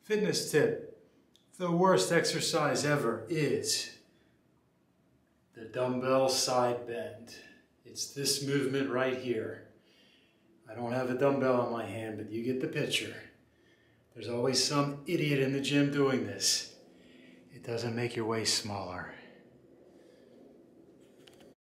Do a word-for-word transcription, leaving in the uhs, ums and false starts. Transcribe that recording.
Fitness tip. The worst exercise ever is the dumbbell side bend. It's this movement right here. I don't have a dumbbell in my hand, but you get the picture. There's always some idiot in the gym doing this. It doesn't make your waist smaller.